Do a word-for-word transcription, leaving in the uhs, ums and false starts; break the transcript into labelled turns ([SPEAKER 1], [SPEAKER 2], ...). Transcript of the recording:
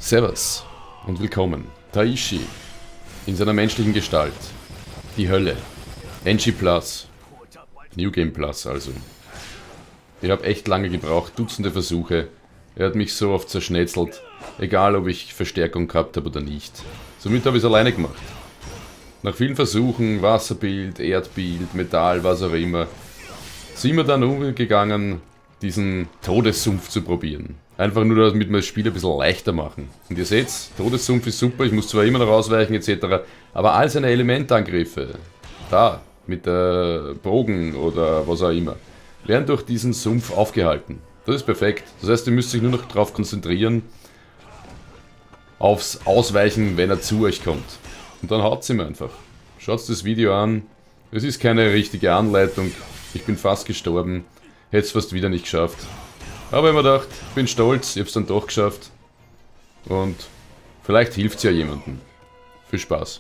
[SPEAKER 1] Servus und willkommen. Taishi in seiner menschlichen Gestalt. Die Hölle. N G Plus. New Game Plus also. Ich habe echt lange gebraucht, Dutzende Versuche. Er hat mich so oft zerschnetzelt, egal ob ich Verstärkung gehabt habe oder nicht. Somit habe ich es alleine gemacht. Nach vielen Versuchen, Wasserbild, Erdbild, Metall, was auch immer, sind wir dann umgegangen, diesen Todessumpf zu probieren. Einfach nur, damit wir das Spiel ein bisschen leichter machen. Und ihr seht, Todessumpf ist super, ich muss zwar immer noch ausweichen et cetera, aber all seine Elementangriffe, da, mit der Bogen oder was auch immer, werden durch diesen Sumpf aufgehalten. Das ist perfekt. Das heißt, ihr müsst euch nur noch darauf konzentrieren, aufs Ausweichen, wenn er zu euch kommt. Und dann haut ihm einfach. Schaut das Video an. Es ist keine richtige Anleitung. Ich bin fast gestorben. Hätte es fast wieder nicht geschafft. Aber ich habe mir gedacht, ich bin stolz, ich habe es dann doch geschafft. Und vielleicht hilft es ja jemandem. Viel Spaß.